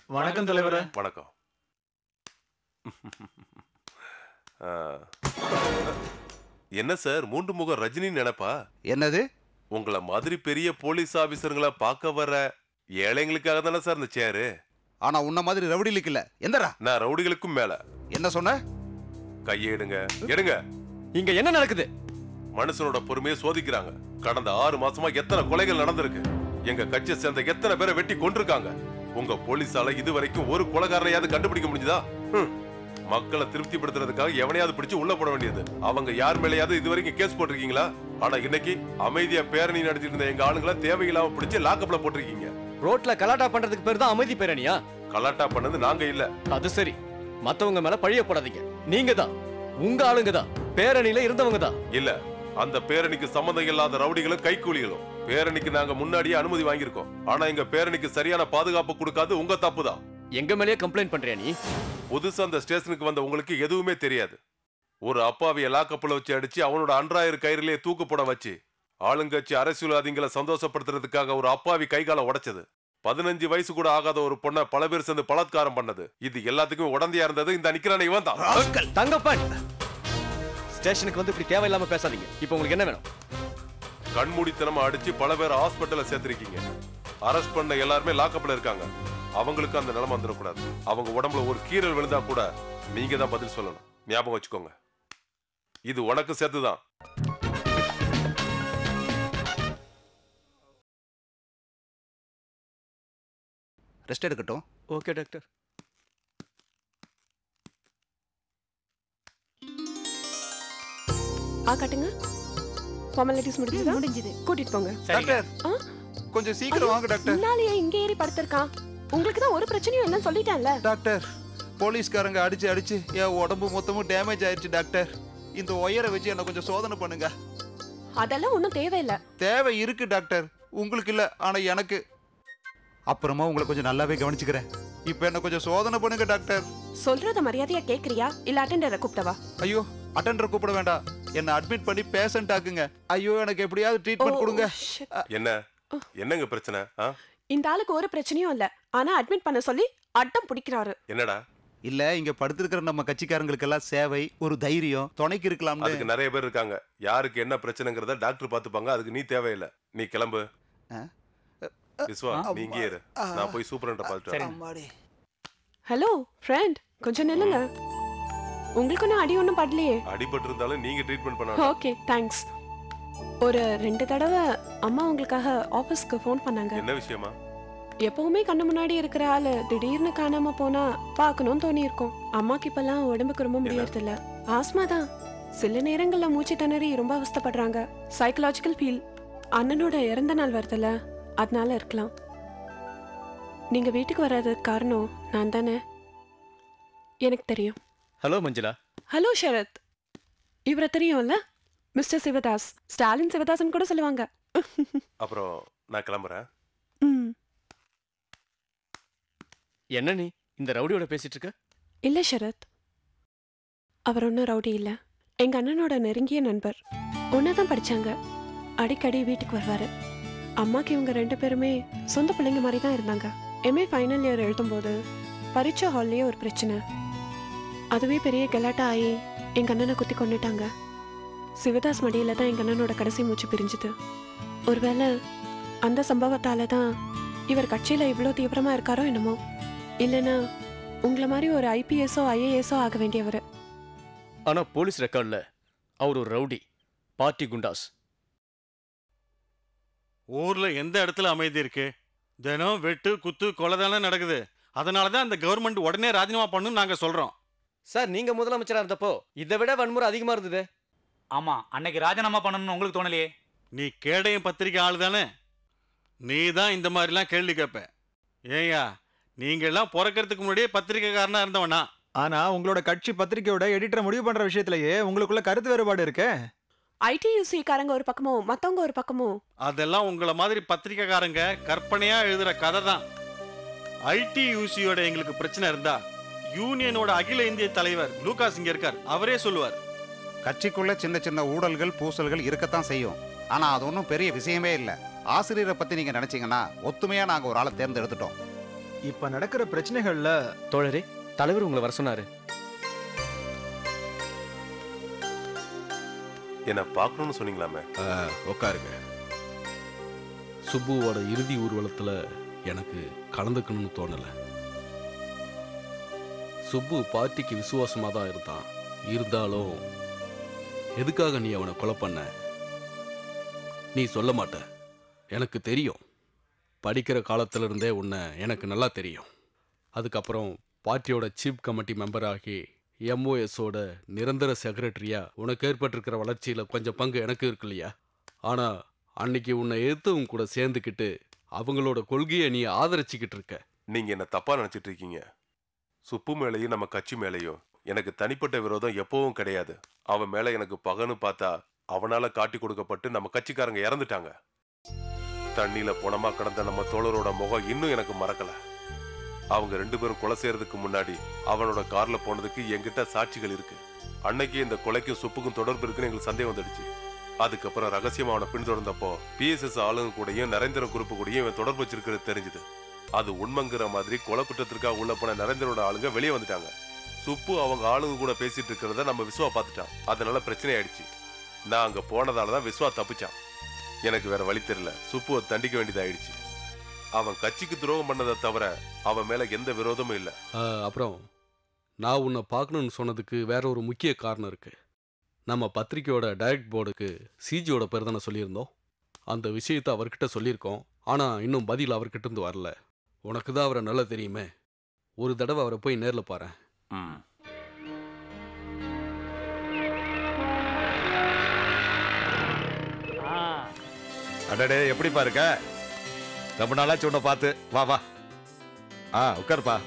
வணக்கம் தலைவரே. வணக்கம். என்ன சார் மூன்று முக ரஜினி நினைப்பா? என்னது? உங்களை மாதிரி பெரிய போலீஸ் ஆபீசருங்களை பார்க்க வர ஏழைங்களுக்காக தானே சார் இந்த சேரு. ஆனா உன்ன மாதிரி ரவுடிகளுக்கு இல்ல. எந்தரா? நான் ரவுடிகளுக்கும் மேல. என்ன சொன்ன? கையை எடுங்க. எடுங்க. இங்க என்ன நடக்குது? மனுஷனோட பொறுமையை சோதிக்கிறாங்க. கடந்த 6 மாசமா எத்தனை கொலைகள் நடந்திருக்கு. எங்க கட்சியை சேர்ந்த எத்தனை பேரை வெட்டி கொண்டிருக்காங்க. உங்க போலீஸால இதுவரைக்கும் ஒரு கொலைகாரனையாவது கண்டுபிடிக்க முடிஞ்சதா? மக்களை திருப்திப்படுத்துறதுக்காக எவனையாவது பிடிச்சு உள்ள போட வேண்டியது. அவங்க யார் மேலேயாவது இதுவரைக்கும் கேஸ் போட்டிருக்கீங்களா? ஆனா இன்னைக்கு அமைதியா பேரணி நடத்திட்டு இருந்த எங்க ஆளுங்களை தேவையில்லாம பிடிச்சு லாக்கப்ல போட்டிருக்கீங்க. ரோட்ல கலாட்டா பண்றதுக்கு பேர் தான் அமைதி பேரணியா? கலாட்டா பண்ணது நாங்க இல்ல. அது சரி, மத்தவங்க மேல பழிய போடாதீங்க. நீங்க தான், உங்க ஆளுங்க தான் பேரணியில இருந்தவங்க தான். இல்ல, அந்த பேரணிக்கு சம்பந்தம் இல்லாத ரவுடிகளும் கைக்கூலிகளும். பேரணிக்கு நாங்க முன்னாடியே அனுமதி வாங்கியிருக்கோம். ஆனா எங்க பேரணிக்கு சரியான பாதுகாப்பு கொடுக்காது உங்க தப்பு தான். எங்க மேலேயே கம்ப்ளைண்ட் பண்றியா நீ? புதுசா அந்த ஸ்டேஷனுக்கு வந்த உங்களுக்கு எதுவுமே தெரியாது. ஒரு அப்பாவிய லாக்கப்புல வச்சு அடிச்சு அவனோட அன்றாயிரம் கயிறிலே தூக்கு போட வச்சு ஆளுங்கட்சி அரசியல்வாதிகளை சந்தோஷப்படுத்துறதுக்காக ஒரு அப்பாவி கைகால உடைச்சது. 15 வயசு கூட ஆகாத ஒரு பொண்ணை பல பேர் சேர்ந்து பலாத்காரம் பண்ணது. இது எல்லாத்துக்கும் உடந்தையா இருந்தது இந்த நிக்கிறான இவன் தான். தங்கப்பன், ஸ்டேஷனுக்கு வந்து இப்படி தேவையில்லாம பேசாதீங்க. இப்போ உங்களுக்கு என்ன வேணும்? கண்மூடித்தனமா அடிச்சு பல பேர் ஹாஸ்பிட்டல்ல சேர்த்திருக்கீங்க. அரெஸ்ட் பண்ண எல்லாருமே லாக்கப்ல இருக்காங்க. அவங்களுக்கு அந்த நிலைமை வந்துடக்கூடாது. அவங்க உடம்புல ஒரு கீறல் விழுந்தா கூட நீங்க தான் பதில் சொல்லணும். ஞாபகம் வச்சுக்கோங்க, இது உனக்கு சேர்த்துதான். ரெஸ்ட் எடுக்கட்டும். Okay doctor. காட்டுங்க. ஃபார்மாலிட்டிஸ் முடிஞ்சது. கூட்டிட்டு போங்க. டாக்டர், கொஞ்சம் சீக்கிரம் வாங்க டாக்டர். முன்னாலேயே இங்க ஏறி படுத்திருக்கான். உங்களுக்கு தான் ஒரு பிரச்சனையும் இல்லைன்னு சொல்லிட்டேன்ல. டாக்டர், போலீஸ்காரங்க அடிச்சு அடிச்சு என் உடம்பு மொத்தமும் டேமேஜ் ஆயிடுச்சு டாக்டர். இந்த ஒயரை வச்சு என்ன கொஞ்சம் சோதனை பண்ணுங்க. அதெல்லாம் ஒன்றும் தேவையில்லை. தேவை இருக்கு டாக்டர், உங்களுக்கு இல்ல ஆனா எனக்கு. அப்புறமா உங்களை கொஞ்சம் நல்லாவே கவனிச்சுக்கிறேன். இப்ப என்ன கொஞ்சம் சோதனை பண்ணுங்க டாக்டர். சொல்றத மரியாதையா கேக்குறியா இல்ல அட்டெண்டரை கூப்பிட்டவா? ஐயோ, அட்டெண்டரை கூப்பிட வேண்டாம். என்ன அட்மிட் பண்ணி பேஷண்ட் ஆக்குங்க. ஐயோ, எனக்கு எப்படியாவது ட்ரீட்மெண்ட் கொடுங்க. என்னங்க பிரச்சனை? இந்த ஆளுக்கு ஒரு பிரச்சனையும் இல்ல, ஆனா அட்மிட் பண்ண சொல்லி அட்டம் பிடிக்கிறாரு. என்னடா? இல்ல, இங்க படுத்திருக்கிற நம்ம கட்சிக்காரங்களுக்கு எல்லாம் சேவை, ஒரு தைரியம், துணைக்கு இருக்கலாம். அதுக்கு நிறைய பேர் இருக்காங்க. யாருக்கு என்ன பிரச்சனைங்கிறத டாக்டர் பாத்துப்பாங்க. அதுக்கு நீ தேவையில்லை. நீ கிளம்பு. விஸ்வா, நீ இங்கே இரு. நான் போய் சூப்பரண்ட பாத்துட்டு. ஹலோ ஃப்ரெண்ட், கொஞ்சம் நில்லுங்க. உங்களுக்கு ஒன்றும் அடி ஒன்றும் படலையே? அடிபட்டு இருந்தாலும் நீங்க ட்ரீட்மெண்ட் பண்ணணும். Okay, thanks. ஒரு 2 தடவை அம்மா உங்களுக்காக ஆபீஸ்க்கு ஃபோன் பண்ணாங்க. என்ன விஷயமா? எப்பவுமே கண்ணு முன்னாடி இருக்கிற ஆளு திடீர்னு காணாம போனா பார்க்கணும்னு தோணி இருக்கும். அம்மாக்கு இப்பெல்லாம் உடம்புக்கு ரொம்ப முடியறது இல்ல. ஆஸ்மா தான். சில நேரங்கள்ல மூச்சு திணறி ரொம்ப அவஸ்தைப்படுறாங்க. Psychological feel. அண்ணனோட இறந்த நாள் வருதுல்ல, அதனால இருக்கலாம். நீங்க வீட்டுக்கு வராததுக்கு காரணம் நான் தானே? எனக்கு தெரியும். ஹலோ மஞ்சுளா. ஹலோ ஷரத். இவரை தெரியும்ல? மிஸ்டர் சிவதாஸ். ஸ்டாலின் சிவதாசன் கூட சொல்லுவாங்க. அப்புறம் நான் கிளம்புறேன். என்ன நீ இந்த ரவுடியோட பேசிட்டு இருக்க? இல்ல ஷரத், அவர் ஒன்றும் ரவுடி இல்ல. எங்க அண்ணனோட நெருங்கிய நண்பர். ஒன்னாதான் படிச்சாங்க. அடிக்கடி வீட்டுக்கு வருவாரு. அம்மாக்கு இவங்க 2 பேருமே சொந்த பிள்ளைங்க மாதிரி தான் இருந்தாங்க. MA ஃபைனல் இயர் எழுதும்போது பரீட்சை ஹால்லேயே ஒரு பிரச்சனை. அதுவே பெரிய கலாட்டா ஆகி எங்க அண்ணனை குத்தி கொண்டுட்டாங்க. சிவதாஸ் மடியில தான் எங்க அண்ணனோட கடைசி மூச்சு பிரிஞ்சுது. ஒருவேளை அந்த சம்பவத்தால தான் இவர் கட்சியில இவ்வளோ தீவிரமா இருக்காரோ என்னமோ. இல்லைன்னா உங்களை மாதிரி ஒரு IPSஓ IASஓ ஆக வேண்டியவர். ஆனா போலீஸ் ரெக்கார்ட்ல அவர் ஒரு ரவுடி, பார்ட்டி குண்டாஸ். ஊர்ல எந்த இடத்துல அமைதி இருக்கு? தினம் வெட்டு குத்து கொலை தானே நடக்குது. அதனாலதான் அந்த கவர்மெண்ட் உடனே ராஜினாமா பண்ணணும்னு நாங்க சொல்றோம். சார், நீங்க முதலமைச்சரா இருந்தப்போ இதை விட வன்முறை அதிகமா இருந்தது. ஆமா, அன்னைக்கு ராஜினாமா பண்ணணும்னு உங்களுக்கு தோணலையே? நீ கேடயம் பத்திரிக்கை ஆளு தானே? நீ தான் இந்த மாதிரிலாம் கேள்வி கேட்ப. ஏயா, நீங்க எல்லாம் பிறக்கிறதுக்கு முன்னாடியே பத்திரிக்கைக்காரனா இருந்தவனா? ஆனா உங்களோட கட்சி பத்திரிக்கையோட எடிட்டர் முடிவு பண்ற விஷயத்திலேயே உங்களுக்குள்ள கருத்து வேறுபாடு இருக்கு. ITUC காரங்க ஒரு பக்கமும் மத்தவங்க ஒரு பக்கமும். அதெல்லாம் உங்களை மாதிரி பத்திரிக்கைக்காரங்க கற்பனையா எழுதுற கதை தான். ITUCயோட எங்களுக்கு பிரச்சனை இருந்தா யூனியனோட அகில இந்திய தலைவர் லூகாஸ் இங்க இருக்கார், அவரே சொல்லுவார். கட்சிக்குள்ள சின்ன சின்ன ஊழல்கள் பூசல்கள் இருக்கத்தான் செய்யும். ஆனா அது ஒன்றும் பெரிய விஷயமே இல்லை. ஆசிரியரை பத்தி நீங்க நினைச்சீங்கன்னா ஒத்துமையா நாங்க ஒரு ஆளை தேர்ந்தெடுத்துட்டோம். இப்ப நடக்கிற பிரச்சனைகள்ல தோழரே, தலைவர் உங்களை வர சொன்னாரு. என்ன பார்க்கணும்னு சொன்னீங்களாமே. உட்காருங்க. சுப்புவோட இறுதி ஊர்வலத்துல எனக்கு கலந்துக்கணும்னு தோணல. சுப்பு பார்ட்டிக்கு விசுவாசமா தான் இருந்தாலும் எதுக்காக நீ அவனை கொலை பண்ண? நீ சொல்ல மாட்ட. எனக்கு தெரியும். படிக்கிற காலத்துல இருந்தே உன்னை எனக்கு நல்லா தெரியும். அதுக்கப்புறம் பார்ட்டியோட சீஃப் கமிட்டி மெம்பர் ஆகி எம்ஓஎஸோட நிரந்தர செக்ரட்டரியா உனக்கு ஏற்பட்டிருக்கிற வளர்ச்சியில கொஞ்சம் பங்கு எனக்கு இருக்கு இல்லையா? ஆனா அன்னைக்கு உன்னை எதிர்த்தவங்க கூட சேர்ந்துக்கிட்டு அவங்களோட கொள்கையை நீ ஆதரிச்சுக்கிட்டு இருக்க. நீங்க என்ன தப்பா நினைச்சிட்டு இருக்கீங்க. சுப்பு மேலையும் நம்ம கட்சி மேலையும் எனக்கு தனிப்பட்ட விரோதம் எப்பவும் கிடையாது. அவன் மேல எனக்கு பகன்னு பார்த்தா அவனால காட்டி கொடுக்கப்பட்டு நம்ம கட்சிக்காரங்க இறந்துட்டாங்க. தண்ணியில பொணமா கிடந்த நம்ம தோழரோட முகம் இன்னும் எனக்கு மறக்கல. அவங்க 2 பேரும் கொலை செய்யறதுக்கு முன்னாடி அவனோட கார்ல போனதுக்கு என்கிட்ட சாட்சிகள் இருக்கு. அன்னைக்கு இந்த கொலைக்கும் சுப்புக்கும் தொடர்பு இருக்குன்னு எங்களுக்கு சந்தேகம் வந்துடுச்சு. அதுக்கப்புறம் ரகசியமா அவனை பின்தொடர்ந்தப்போ பிஎஸ்எஸ் ஆளுங்க கூடயும் நரேந்திரன் குரூப்பு கூடயும் இவன் தொடர்பு வச்சிருக்கிறது தெரிஞ்சுது. அது உண்மைங்கிற மாதிரி கொலை குற்றத்திற்காக உள்ள போன நரேந்திரோட ஆளுங்க வெளியே வந்துட்டாங்க. சுப்பு அவங்க ஆளுங்க கூட பேசிட்டு இருக்கிறத நம்ம விஸ்வா பார்த்துட்டான். அதனால பிரச்சனை ஆயிடுச்சு. நான் அங்க போனதாலதான் விஸ்வா தப்பிச்சான். எனக்கு வேற வழி தெரியல. சுப்புவை தண்டிக்க வேண்டியதாயிடுச்சு. அவன் கட்சிக்கு துரோகம் பண்ணதை தவிர அவன் மேல எந்த விரோதமும் இல்லை. அப்புறம் நான் உன்னை பார்க்கணும்னு சொன்னதுக்கு வேற ஒரு முக்கிய காரணம் இருக்கு. நம்ம பத்திரிக்கையோட டைரக்ட் போர்டுக்கு சிஜியோட பேர் தானே சொல்லியிருந்தோம். அந்த விஷயத்தை அவர்கிட்ட சொல்லியிருக்கோம். ஆனால் இன்னும் பதில் அவர்கிட்ட இருந்து வரல. உனக்கு தான் அவரை நல்லா தெரியுமே. ஒரு தடவை அவரை போய் நேரில் பாரு. அடடே, எப்படிப்பா இருக்க? ரொம்ப நாளாச்சு உன்னை பார்த்து. வா வா, உட்காருப்பா.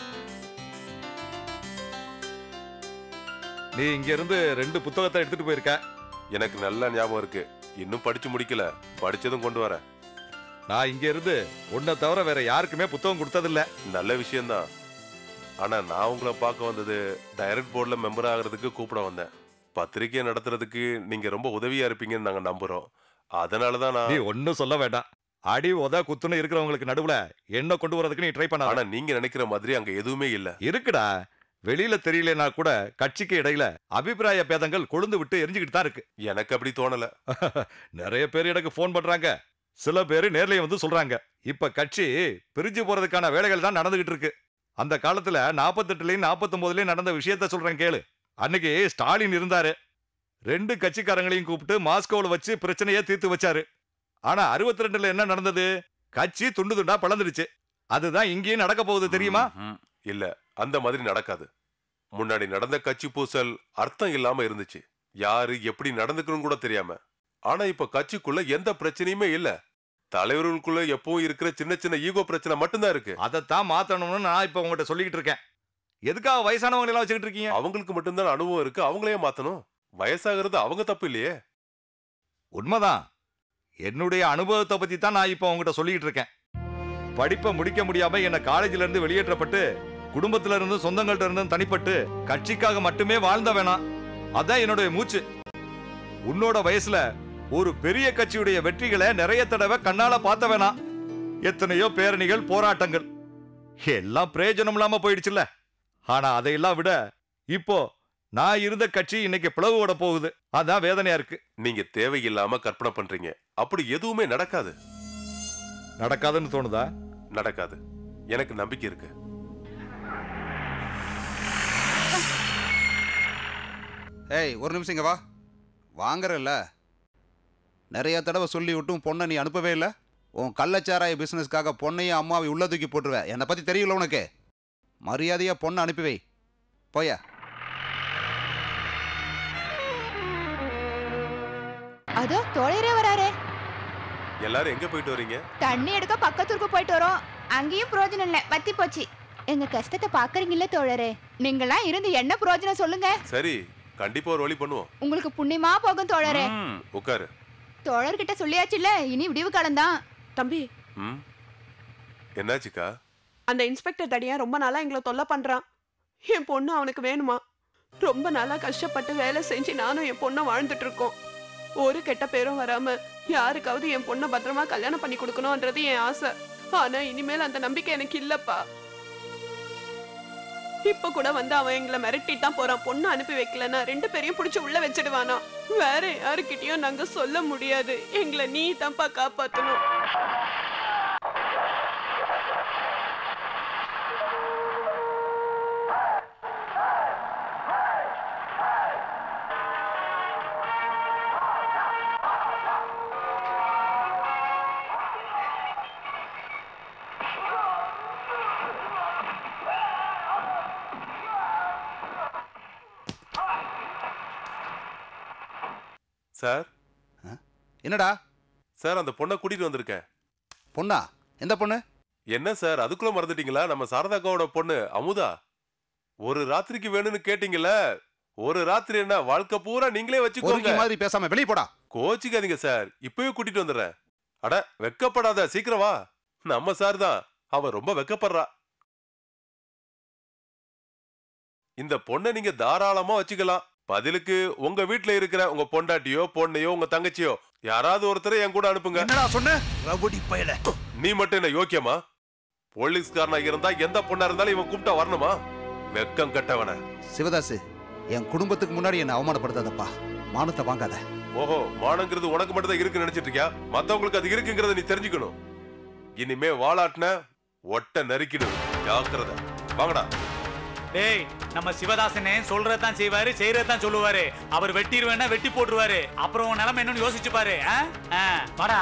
நீ இங்க இருந்து 2 புத்தகத்தை எடுத்துட்டு போயிருக்க. எனக்கு நல்ல ஞாபகம் இருக்கு. இன்னும் படிச்சு முடிக்கல. படிச்சதும் கொண்டு வரேன். நான் இங்க இருந்து உன்னை தவிர வேற யாருக்குமே புத்தகம் கொடுத்ததில்ல. நல்ல விஷயம்தான். ஆனா நான் உங்களை பார்க்க வந்தது டைரக்ட் போர்டில் மெம்பர் ஆகிறதுக்கு கூப்பிட வந்தேன். பத்திரிகை நடத்துறதுக்கு நீங்க ரொம்ப உதவியா இருப்பீங்கன்னு நாங்க நம்புறோம். அதனாலதான் நீ நான் ஒன்னும் சொல்ல வேண்டாம். அடி உத குத்துன்னு இருக்கிறவங்களுக்கு நடுவுல என்ன கொண்டு வரதுக்கு நீ ட்ரை பண்ண. ஆனா நீங்க நினைக்கிற மாதிரி அங்க எதுவுமே இல்ல. இருக்குடா. வெளியில தெரியலனா கூட கட்சிக்கு இடையில அபிப்பிராய பேதங்கள் கொழுந்து விட்டு எரிஞ்சுக்கிட்டு தான் இருக்கு. எனக்கு அப்படி தோணல. நிறைய பேர் எனக்கு போன் பண்றாங்க. சில பேர் நேர்லயே வந்து சொல்றாங்க. இப்ப கட்சி பிரிஞ்சு போறதுக்கான வேலைகள் தான் நடந்துகிட்டு இருக்கு. அந்த காலத்துல 48லயும் 49லயும் நடந்த விஷயத்த சொல்றேன் கேளு. அன்னைக்கு ஸ்டாலின் இருந்தாரு. 2 கட்சிக்காரங்களையும் கூப்பிட்டு மாஸ்கோவில் வச்சு பிரச்சனையை தீர்த்து வச்சாரு. ஆனா 62ல என்ன நடந்தது? கட்சி துண்டு துண்டா பழந்துடுச்சு. அதுதான் இங்கேயும் நடக்க போகுது தெரியுமா? இல்ல, அந்த மாதிரி நடக்காது. முன்னாடி நடந்த கட்சி பூசல் அர்த்தம் இல்லாம இருந்துச்சு. யாரு எப்படி நடந்துக்கணும் கூட தெரியாம. ஆனா இப்ப கட்சிக்குள்ள எந்த பிரச்சனையுமே இல்ல. தலைவர்களுக்குள்ள எப்பவும் இருக்கிற சின்ன சின்ன ஈகோ பிரச்சனை மட்டும்தான் இருக்கு. அதைத்தான் மாத்தணும்னு நான் இப்ப உங்ககிட்ட சொல்லிக்கிட்டு இருக்கேன். எதுக்காக வயசானவங்க எல்லாம் வச்சுக்கிட்டு இருக்கீங்க? அவங்களுக்கு மட்டும்தான் அனுபவம் இருக்கு. அவங்களையே மாத்தணும். வயசாகிறது அவங்க தப்பு இல்லையே. உண்மைதான். என்னுடைய அனுபவத்தை பத்தி தான் நான் இப்ப உங்ககிட்ட சொல்லிக்கிட்டு இருக்கேன். படிப்பை முடிக்க முடியாம என்ன காலேஜ்ல இருந்து வெளியேற்றப்பட்டு குடும்பத்துல இருந்து சொந்தங்கள்ட்ட இருந்து தனிப்பட்டு கட்சிக்காக மட்டுமே வாழ்ந்த வேணாம். அதான் என்னுடைய மூச்சு. உன்னோட வயசுல ஒரு பெரிய கட்சியுடைய வெற்றிகளை நிறைய தடவை கண்ணால பார்த்த வேணாம். எத்தனையோ பேரணிகள், போராட்டங்கள் எல்லாம் பிரயோஜனம் இல்லாம போயிடுச்சுல்ல. ஆனா அதையெல்லாம் விட இப்போ நான் இருந்த கட்சி இன்னைக்கு பிளவோட போகுது. அதான் வேதனையா இருக்கு. நீங்க தேவையில்லாம கற்பனை பண்றீங்க. அப்படி எதுவுமே நடக்காது. நடக்காதுன்னு தோணுதா? நடக்காது. எனக்கு நம்பிக்கை இருக்கு. ஏய், ஒரு நிமிஷம் இங்க வா. வாங்குறல்ல, நிறைய தடவை சொல்லி விட்டும் பொண்ணை நீ அனுப்பவே இல்லை. உன் கள்ளச்சாராய பிசினஸ்க்காக பொண்ணையும் அம்மாவை உள்ள தூக்கி போட்டுருவேன். என்னை பத்தி தெரியல உனக்கு. மரியாதையா பொண்ணை அனுப்பி வை. போயா. அதோ தோழரே வராரே. எல்லாரும் எங்க போயிட்டு வரீங்க? தண்ணி எடுக்க பக்கத்தூருக்கு போயிட்டு வரோம். அங்கேயும் பிரயோஜனம் இல்ல, வத்தி போச்சு. எங்க கஷ்டத்தை பாக்குறீங்கல்ல தோழரே. நீங்களாம் இருந்து என்ன பிரயோஜனம் சொல்லுங்க. சரி, கண்டிப்பா ஒரு வழி பண்ணுவோம். உங்களுக்கு புண்ணியமா போகும் தோழரே. உட்காரு. தோழர்கிட்ட சொல்லியாச்சுல்ல, இனி விடிவு காலம் தான். தம்பி, என்னாச்சுக்கா? அந்த இன்ஸ்பெக்டர் தடியா ரொம்ப நாளா எங்களை தொல்லை பண்றான். என் பொண்ணு அவனுக்கு வேணுமா? ரொம்ப நாளா கஷ்டப்பட்டு வேலை செஞ்சு நானும் என் பொண்ணை வாழ்ந்துட்டு இருக்கோம். ஒரு கெட்ட பேரும் வராம யாருக்காவது என் பொண்ணை பத்திரமா கல்யாணம் பண்ணி கொடுக்கணும்ன்றது என் ஆசை. ஆனா இனிமேல் அந்த நம்பிக்கை எனக்கு இல்லப்பா. இப்ப கூட வந்து அவன் எங்களை மிரட்டிட்டு தான் போறான். பொண்ணு அனுப்பி வைக்கலன்னா 2 பேரையும் பிடிச்சு உள்ள வச்சிடுவானா. வேற யாருக்கிட்டயும் நாங்க சொல்ல முடியாது. எங்களை நீ தான்ப்பா காப்பாத்தணும். சார் என்னடா சார் அந்த பொண்ணை கூட்டிட்டு வந்திருக்கேன். பொண்ணா? எந்த பொண்ணு? என்ன சார் அதுக்குள்ள மறந்துட்டீங்களா? நம்ம சாரதாக்காவோட பொண்ணு அமுதா. ஒரு ராத்திரிக்கு வேணும்னு கேட்டீங்கல்ல, ஒரு ராத்திரி என்ன வாழ்க்கை பூரா நீங்களே வச்சுக்கோங்க. மாதிரி பேசாம வெளிய போடா. கோச்சிக்காதீங்க சார், இப்பவே கூட்டிட்டு வந்துடுறேன். அட வெக்கப்படாத, சீக்கிரம் வா. நம்ம சார் தான், அவ ரொம்ப வெக்கப்படுறா. இந்த பொண்ணை நீங்க தாராளமா வச்சுக்கலாம். பதிலுக்கு உங்க வீட்டுல இருக்கிற உங்க பொண்டாட்டியோ பொண்ணையோ உங்க தங்கச்சியோ யாராவது ஒருத்தரை என் கூட அனுப்புங்க. என்னடா சொன்ன? ரவுடி பயல. நீ மட்டும் என்ன யோக்கியமா? போலீஸ்காரனா இருந்தா எந்த பொண்ணா இருந்தாலும் இவன் கூப்பிட்டா வரணுமா? வெக்கம் கட்டவன. சிவதாசு, என் குடும்பத்துக்கு முன்னாடி என்ன அவமானப்படுத்தாதப்பா. மானத்தை வாங்காத. ஓஹோ, மானங்கிறது உனக்கு மட்டும் தான் இருக்குன்னு நினைச்சிட்டு இருக்கியா? மத்தவங்களுக்கு அது இருக்குங்கிறத நீ தெரிஞ்சுக்கணும். இனிமே வாளாட்டின ஒட்ட நறுக்கிடும். ஜாக்கிரதை. வாங்கடா. டேய், நம்ம சிவதாசனே சொல்றதான் செய்வாரு, செய்யறதான் சொல்லுவாரு. அவர் வெட்டிடுவேன்னா வெட்டி போட்டுருவாரு. அப்புறம் உன் நிலைமை என்னன்னு யோசிச்சு பாரு. வாடா.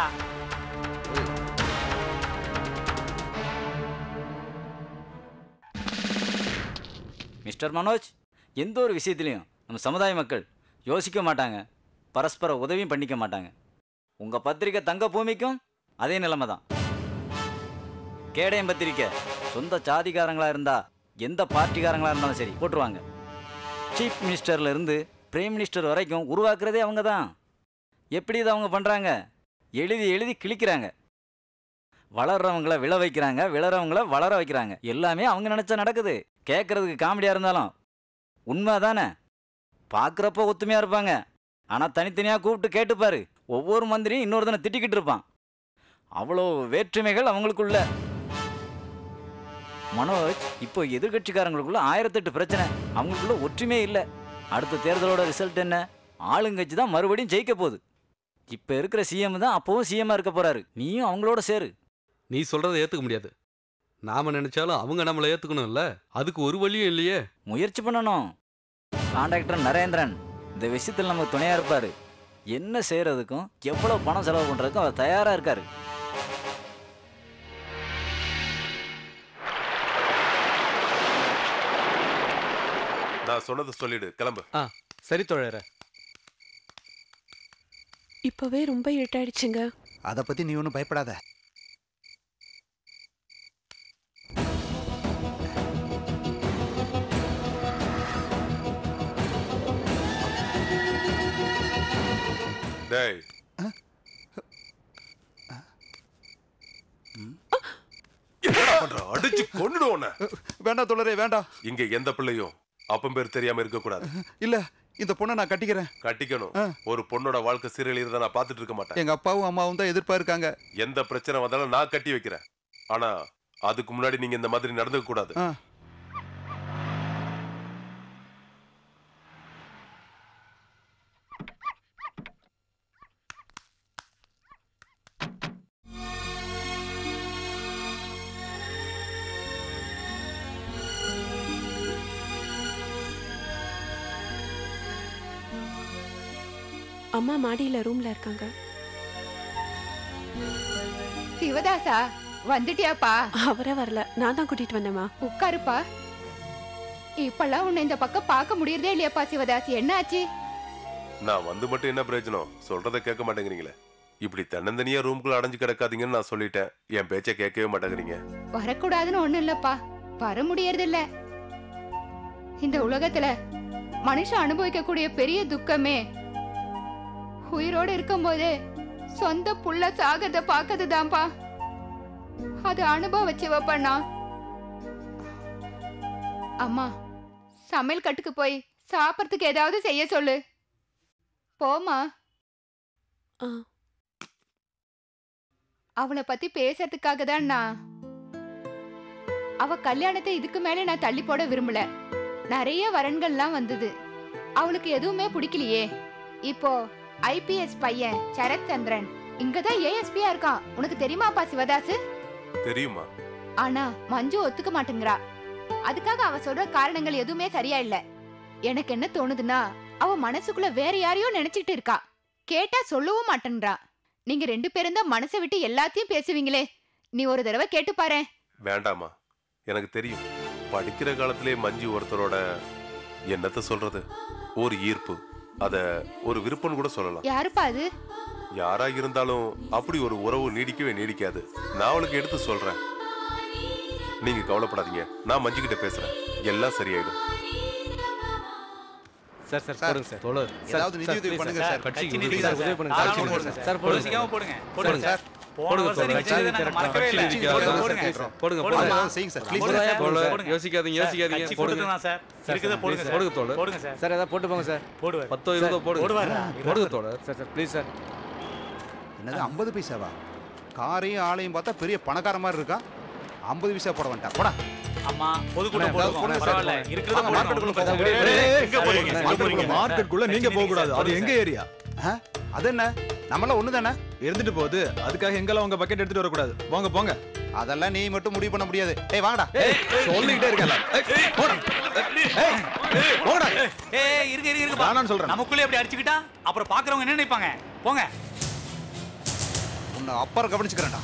மிஸ்டர் மனோஜ், எந்த ஒரு விஷயத்திலையும் நம்ம சமுதாய மக்கள் யோசிக்க மாட்டாங்க, பரஸ்பர உதவியும் பண்ணிக்க மாட்டாங்க. உங்க பத்திரிக்கை தங்க பூமிக்கும் அதே நிலைமை தான். கேடயம் பத்திரிக்கை சொந்த சாதிகாரங்களா இருந்தா எந்த பார்ட்டிக்காரங்களா இருந்தாலும் சரி போட்டுருவாங்க. சீஃப் மினிஸ்டர்ல இருந்து பிரைம் மினிஸ்டர் வரைக்கும் உருவாக்குறதே அவங்க தான். எப்படி இதை அவங்க பண்றாங்க? எழுதி எழுதி கிழிக்கிறாங்க. வளர்றவங்களை விழ வைக்கிறாங்க, விளறவங்கள வளர வைக்கிறாங்க. எல்லாமே அவங்க நினைச்சா நடக்குது. கேட்கறதுக்கு காமெடியா இருந்தாலும் உண்மை தானே. பார்க்குறப்போ ஒத்துமையா இருப்பாங்க, ஆனா தனித்தனியா கூப்பிட்டு கேட்டுப்பாரு. ஒவ்வொரு மந்திரியும் இன்னொருத்தனை திட்டிக்கிட்டு இருப்பான். அவ்வளோ வேற்றுமைகள் அவங்களுக்குள்ள. மனோஜ், இப்போ எதிர்கட்சிக்காரங்களுக்குள்ள 1008 பிரச்சனை. அவங்களுக்குள்ள ஒற்றுமே இல்லை. அடுத்த தேர்தலோட ரிசல்ட் என்ன? ஆளுங்கட்சி தான் மறுபடியும் ஜெயிக்க போகுது. இப்போ இருக்கிற சிஎம் தான் அப்பவும் சிஎம்மா இருக்க போறாரு. நீயும் அவங்களோட சேரு. நீ சொல்றதை ஏத்துக்க முடியாது. நாம நினைச்சாலும் அவங்க நம்மளை ஏத்துக்கணும்ல. அதுக்கு ஒரு வழியும் இல்லையே. முயற்சி பண்ணணும். கான்ட்ராக்டர் நரேந்திரன் இந்த விஷயத்தில் நமக்கு துணையா இருப்பாரு. என்ன செய்யறதுக்கும் எவ்வளவு பணம் செலவு பண்றதுக்கும் அவர் தயாரா இருக்காரு. நான் சொன்னதை சொல்லிடு, கிளம்பு. சரி தோழர. இப்பவே ரொம்ப இருட்டாயிடுச்சுங்க. அதை பத்தி நீ ஒன்றும் பயப்படாத. டேய், என்னடா பண்ற? அடிச்சு கொன்னுடுவோம். வேண்டாம் தோழரே, வேண்டாம். இங்க எந்த பிள்ளையும் அப்பன் பேர் தெரியாம இருக்க கூடாது. இல்ல, இந்த பொண்ணை நான் கட்டிக்கிறேன். கட்டிக்கணும். ஒரு பொண்ணோட வாழ்க்கை சீரழியறத நான் பார்த்துட்டு இருக்க மாட்டேன். எங்க அப்பாவும் அம்மாவும் தான் எதிர்பார்க்காங்க. எந்த பிரச்சனை வந்தாலும் நான் கட்டி வைக்கிறேன். ஆனா அதுக்கு முன்னாடி நீங்க இந்த மாதிரி நடந்துக்க கூடாது. அம்மா மாடியில ரூம்ல இருக்காங்க. சிவதாசா, வந்துட்டியாப்பா? அவரே வரல, நான் தான் கூட்டிட்டு வந்தேம்மா. உட்காருப்பா. இப்பெல்லாம் உன்னை இந்த பக்கம் பார்க்க முடியறதே இல்லையாப்பா சிவதாஸ். என்ன ஆச்சு? நான் வந்து மட்டும் என்ன பிரயோஜனம்? சொல்றதை கேட்க மாட்டேங்கிறீங்களே. இப்படி தன்னந்தனியா ரூம்குள்ள அடைஞ்சு கிடக்காதீங்கன்னு நான் சொல்லிட்டேன். என் பேச்சை கேட்கவே மாட்டேங்கிறீங்க. வரக்கூடாதுன்னு ஒண்ணும் இல்லப்பா, வர முடியறது இல்ல. இந்த உலகத்துல மனுஷன் அனுபவிக்கக்கூடிய பெரிய துக்கமே உயிரோடு இருக்கும் போதே சொந்த புள்ள சாகிறத பாக்கதுதான்ப்பா. அது அனுபவிச்சு வைப்பண்ணா. அம்மா, சமையல் கட்டுக்கு போய் சாப்பிட்றதுக்கு ஏதாவது செய்ய சொல்லு. போமா. அவளை பத்தி பேசுறதுக்காக தான் நான் அவ கல்யாணத்தை இதுக்கு மேல நான் தள்ளி போட விரும்பல. நிறைய வரன்கள்லாம் வந்தது, அவளுக்கு எதுவுமே பிடிக்கலையே. இப்போ ஐபிஎஸ் பையன் சரத் சந்திரன் இங்கதான் ஏஎஸ்பியா இருக்கான். உனக்கு தெரியுமாப்பா சிவதாசு? தெரியுமா? ஆனா மஞ்சு ஒத்துக்க மாட்டேங்கிறா. அதுக்காக அவ சொல்ற காரணங்கள் எதுவுமே சரியா இல்ல. எனக்கு என்ன தோணுதுன்னா, அவ மனசுக்குள்ள வேற யாரையோ நினைச்சிட்டு இருக்கா. கேட்டா சொல்லவும் மாட்டேன்றா. நீங்க 2 பேரும் தான் மனசை விட்டு எல்லாத்தையும் பேசுவீங்களே, நீ ஒரு தடவை கேட்டு பாரு. வேண்டாமா, எனக்கு தெரியும். படிக்கிற காலத்திலே மஞ்சு ஒருத்தரோட என்னத்த சொல்றது, ஒரு ஈர்ப்பு, அத ஒரு விருப்பம் கூட சொல்லலாம். யாருப்பா அது? யாரா இருந்தாலும் அப்படி ஒரு உறவு நீடிக்கவே நீடிக்காது. நான் அவளுக்கு எடுத்து சொல்றேன், நீங்க கவலைப்படாதீங்க. நான் மஞ்சு கிட்ட பேசுறேன், எல்லாம் சரியாயிடும். சார் சார் போடுங்க சார். தோழர் ஏதாவது நிதியுதவி பண்ணுங்க சார். கட்சிக்கு உதவி பண்ணுங்க சார். சார் போடுங்க யோசிக்காம போடுங்க. போடுங்க சார். போடுங்க யோசிக்காதீங்க போடுங்க சார். இருக்குதே போடுங்க சார். போடுங்க தோழர். போடுங்க சார். சார் ஏதாவது போட்டு போங்க சார். போடுவார். 10 20 போடுங்க. போடுங்க தோழர். Sir sir please sir. என்னது 50 பைசாவா? காரையும் ஆளையும் பார்த்தா பெரிய பணக்கார மாதிரி இருக்கா. 50 பைசா போட வேண்டாம். போடா. அம்மா பொதுக்கூட்டம் போடுங்க. பரவாயில்ல. இருக்குதே மார்க்கெட்டுக்குள்ள போடுங்க. மார்க்கெட்டுக்குள்ள நீங்க போக கூடாது. அது எங்க ஏரியா? அது என்ன, நம்மளாம் ஒண்ணு தானே. இருந்துட்டு போகுது, அதுக்காக எங்கெல்லாம் உங்க பக்கெட் எடுத்துட்டு வரக்கூடாது. போங்க போங்க. அதெல்லாம் நீ மட்டும் முடிவு பண்ண முடியாது. ஏய் வாங்கடா. சொல்லிக்கிட்டே இருக்கல. போங்கடா. இருங்க நானும் சொல்றேன். நமக்குள்ளே அப்படி அடிச்சுக்கிட்டா அப்புறம் பாக்குறவங்க என்ன நினைப்பாங்க? போங்க. உன்னை அப்புறம் கவனிச்சுக்கிறேன்டா.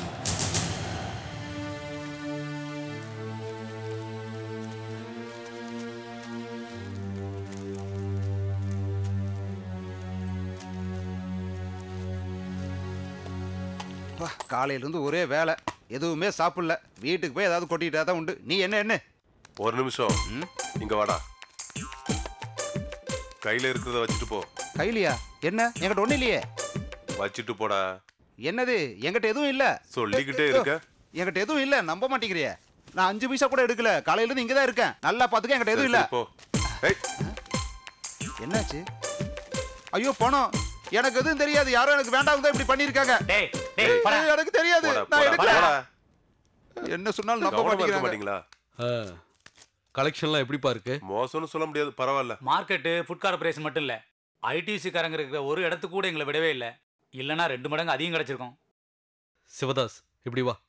காலையிலிருந்து ஒரே வேலை, எதுவுமே சாப்பிடல. வீட்டுக்கு போய் ஏதாவது கொட்டிட்டா தான் உண்டு. நீ என்ன ஒரு நிமிஷம் இங்க வாடா. கையில இருக்கிறத வச்சுட்டு போ. கையிலையா? என்ன, என்கிட்ட ஒண்ணு இல்லையே. வச்சுட்டு போடா. என்னது, என்கிட்ட எதுவும் இல்ல. சொல்லிக்கிட்டே இருக்க. என்கிட்ட எதுவும் இல்ல, நம்ப மாட்டேங்கிறிய. நான் 5 பைசா கூட எடுக்கல. காலையில இருந்து இங்கதான் இருக்கேன். நல்லா பாத்துக்க, என்கிட்ட எதுவும் இல்ல. போ. என்னாச்சு? ஐயோ பணம். எனக்கு எதுவும் தெரியாது. யாரும் எனக்கு வேண்டாம் தான் இப்படி பண்ணிருக்காங்க. எனக்கு தெரியாது, நான் எடுக்கல. என்ன சொன்னாலும் நம்ப மாட்டேங்கிறாங்க. கலெக்ஷன்லாம் எப்படிப்பா இருக்கு? மோசம்னு சொல்ல முடியாது, பரவாயில்ல. மார்க்கெட்டு ஃபுட் கார்பரேஷன் மட்டும் இல்ல, ஐடிசி காரங்க இருக்கிற ஒரு இடத்துக்கு கூட எங்களை விடவே இல்லை. இல்லைன்னா 2 மடங்கு அதிகம் கிடைச்சிருக்கும். சிவதாஸ் இப்படி வா.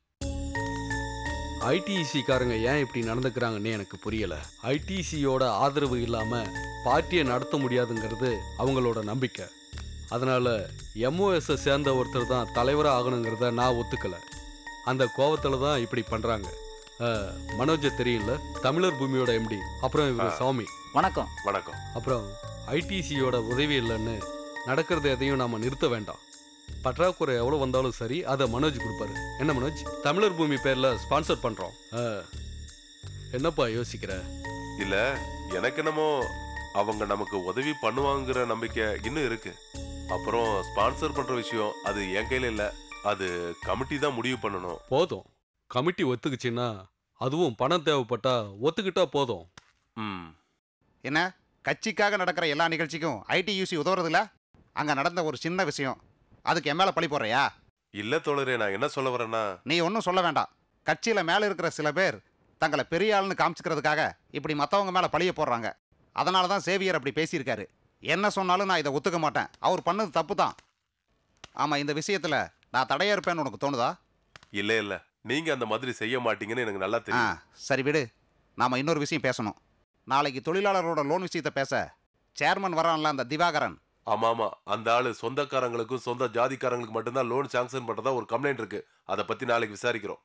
ஐடிசி காரங்க ஏன் இப்படி நடந்துக்கிறாங்கன்னு எனக்கு புரியல. ஐடிசியோட ஆதரவு இல்லாம பார்ட்டியை நடத்த முடியாதுங்கிறது அவங்களோட நம்பிக்கை. அதனால எம்ஓஎஸ் சேர்ந்த ஒருத்தர் தான் தலைவராக ஆகணுங்கிறத நான் ஒத்துக்கல. அந்த கோவத்துல தான் இப்படி பண்றாங்க. மனோஜ் தெரியல, தமிழர் பூமியோட எம்டி. அப்புறம் இவர் சாமி. வணக்கம். வணக்கம். அப்புறம் ஐடிசியோட உதவி இல்லைன்னு நடக்கிறது எதையும் நாம நிறுத்த வேண்டாம். பற்றாக்குறை எவ்வளோ வந்தாலும் சரி, அதை மனோஜ் கொடுப்பாரு. என்ன மனோஜ், தமிழர் பூமி பேர்ல ஸ்பான்சர் பண்றோம். என்னப்பா யோசிக்கிற? இல்ல, எனக்கு என்னமோ அவங்க நமக்கு உதவி பண்ணுவாங்கிற நம்பிக்கை இன்னும் இருக்கு. அப்புறம் ஸ்பான்சர் பண்ற விஷயம் அது என் கையில இல்ல, அது கமிட்டி தான் முடிவு பண்ணணும். போதும், கமிட்டி ஒத்துக்குச்சுன்னா, அதுவும் பணம் தேவைப்பட்டா ஒத்துக்கிட்டா போதும். என்ன, கட்சிக்காக நடக்கிற எல்லா நிகழ்ச்சிக்கும் ஐடியூசி உதவுறது இல்ல? அங்க நடந்த ஒரு சின்ன விஷயம், அதுக்கு என் மேல பழி போடுறியா? இல்ல தோழரே, நான் என்ன சொல்ல வரேன்னா, நீ ஒன்றும் சொல்ல வேண்டாம். கட்சியில மேல இருக்கிற சில பேர் தங்களை பெரிய ஆளுன்னு காமிச்சுக்கிறதுக்காக இப்படி மற்றவங்க மேல பழிய போடுறாங்க. அதனால தான் சேவியர் அப்படி பேசியிருக்காரு. என்ன சொன்னாலும் நான் இதை ஒத்துக்க மாட்டேன். அவர் பண்ணது தப்பு தான். ஆமா, இந்த விஷயத்துல நான் தடையா இருப்பேன்னு உனக்கு தோணுதா? இல்ல இல்ல, நீங்க அந்த மாதிரி செய்ய மாட்டீங்கன்னு எனக்கு நல்லா தெரியும். சரி விடு, நாம இன்னொரு விஷயம் பேசணும். நாளைக்கு தொழிலாளரோட லோன் விஷயத்தை பேச சேர்மன் வரான்ல, அந்த திவாகரன். ஆமா ஆமா, அந்த ஆளு சொந்தக்காரங்களுக்கும் சொந்த ஜாதிக்காரங்களுக்கு மட்டும்தான் லோன் சாங்ஷன் பண்றதா ஒரு கம்ப்ளைண்ட் இருக்கு. அதை பத்தி நாளைக்கு விசாரிக்கிறோம்.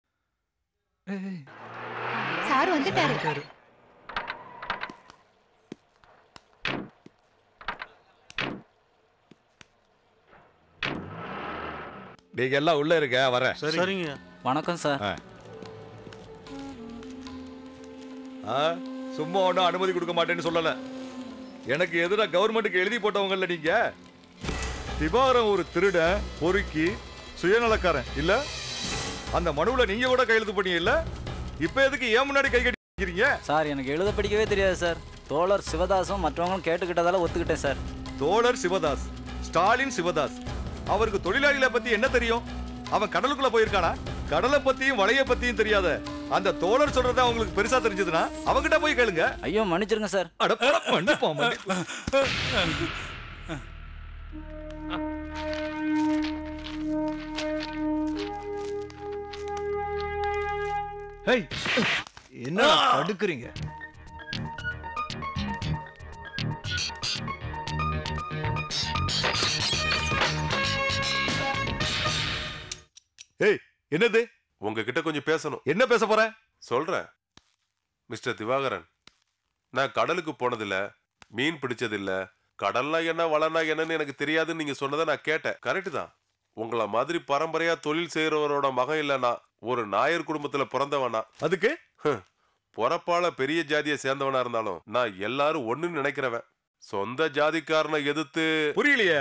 சார் வந்துட்டாரு. நீங்க எல்லாம் உள்ள இருக்க, வரேன். சரிங்க. வணக்கம் சார். சும்மா ஒன்றும் அனுமதி கொடுக்க மாட்டேன்னு சொல்லல. எனக்கு எதிராக கவர்மெண்ட்டுக்கு எழுதி போட்டவங்கல்ல நீங்க. திவாகரன் ஒரு திருடன், பொறுக்கி, சுயநலக்காரன் இல்ல? அந்த மனுவில் நீங்க கூட கையெழுத்து பண்ணி இல்ல? இப்ப எதுக்கு ஏன் முன்னாடி கை கட்டிக்கிறீங்க? சார், எனக்கு எழுத படிக்கவே தெரியாது சார். தோழர் சிவதாசும் மற்றவங்களும் கேட்டுக்கிட்டதால ஒத்துக்கிட்டேன் சார். தோழர் சிவதாஸ், ஸ்டாலின் சிவதாஸ், அவருக்கு தொழிலாளிகளை பத்தி என்ன தெரியும்? அவன் கடலுக்குள்ள போயிருக்கானா? கடலை பத்தியும் வளைய பத்தியும் தெரியாத அந்த தோழர் சொல்றத உங்களுக்கு பெருசா தெரிஞ்சதுன்னா அவங்கிட்ட போய் கேளுங்க. ஐயோ மன்னிச்சிருங்க சார். அட மன்னிப்போம் மன்னிப்போம். ஹேய், என்ன தடுக்குறீங்க? ஏய், என்னது? உங்ககிட்ட கொஞ்சம் பேசணும். என்ன பேச போற? சொல்றேன். மிஸ்டர் திவாகரன், நான் கடலுக்கு போனதில்ல, மீன் பிடிச்சதில்ல, கடல்னா என்ன வளனா என்னன்னு எனக்கு தெரியாதுன்னு நீங்க சொன்னதை நான் கேட்டேன். கரெக்ட் தான். உங்களை மாதிரி பரம்பரையா தொழில் செய்யறவரோட மகன் இல்லைனா, ஒரு நாயர் குடும்பத்துல பிறந்தவனா, அதுக்கு பொறப்பால பெரிய ஜாதியை சேர்ந்தவனா இருந்தாலும் நான் எல்லாரும் ஒண்ணுன்னு நினைக்கிறவன். சொந்த ஜாதிக்காரனை எதிர்த்து புரியலையே.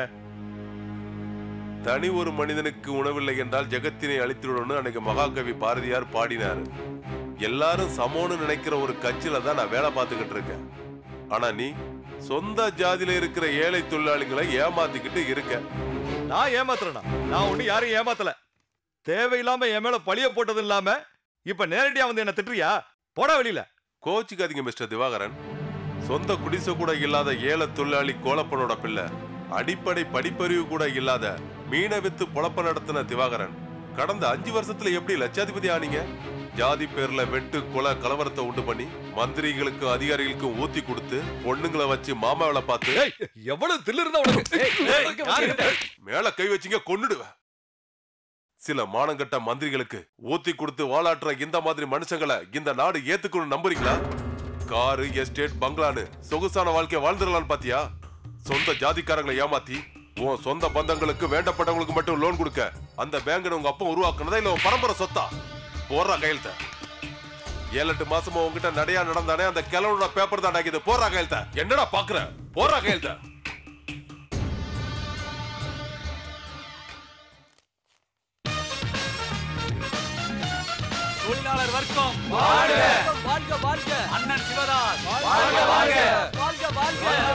தனி ஒரு மனிதனுக்கு உணவில்லை என்றால் ஜெகத்தினை அழித்துடணும்னு அன்னைக்கு மகாகவி பாரதியார் பாடினார். எல்லாரும் சமோன்னு நினைக்கிற ஒரு கட்சியில தான் நான் வேலை பார்த்துக்கிட்டு இருக்கேன். ஆனா நீ சொந்த ஜாதியில இருக்கிற ஏழை தொழிலாளிகளை ஏமாத்திக்கிட்டு இருக்க. நான் ஏமாத்துறேனா? நான் ஒண்ணு யாரையும் ஏமாத்தல. தேவையில்லாம என் மேல பழிய போட்டது இல்லாம இப்ப நேரடியா வந்து என்ன திட்டுறியா? போடா வெளியில. கோச்சிக்காதீங்க மிஸ்டர் திவாகரன். சொந்த குடிசை கூட இல்லாத ஏழை தொழிலாளி கோலப்பனோட பிள்ளை, அடிப்படை படிப்பறிவு கூட இல்லாத மீனை வித்து பொழப்ப நடத்தின திவாகரன் கடந்த 5 வருஷத்துல எப்படி லட்சாதிபதி ஆனீங்க? ஜாதி பேர்ல வெட்டு கொலை கலவரத்தை உண்டு பண்ணி மந்திரிகளுக்கும் அதிகாரிகளுக்கும் ஊத்தி கொடுத்து பொண்ணுங்களை வச்சு மாமா வேலை பார்த்து எவ்வளவு தில்லு இருந்தா உனக்கு? மேல கை வச்சிங்க கொன்னுடுவேன். சில மானங்கட்ட மந்திரிகளுக்கு ஊத்தி கொடுத்து வாலாட்டுற இந்த மாதிரி மனுஷங்களை இந்த நாடு ஏத்துக்கணும் நம்புறீங்களா? காரு எஸ்டேட் பங்களான்னு சொகுசான வாழ்க்கை வாழ்ந்துடலான்னு பாத்தியா? சொந்த ஜாதிக்காரங்களை ஏமாத்தி உன் சொந்த பந்தங்களுக்கு வேண்டப்பட்டவங்களுக்கு மட்டும் லோன் கொடுக்க அந்த பேங்க் உங்க அப்பா உருவாக்குனதா இல்ல உன் பரம்பரை சொத்தா? போடுறா கையெழுத்த. 7-8 மாசமா உங்ககிட்ட நடையா நடந்தானே அந்த கிழவனோட பேப்பர் தான் ஆகிது. போடுறா கையெழுத்த. என்னடா பாக்குற? போடுறா கையெழுத்த. தொழிலாளர் வர்க்கம் வாழ்க வாழ்க வாழ்க. அண்ணன் சிவதாஸ் வாழ்க வாழ்க வாழ்க வாழ்க.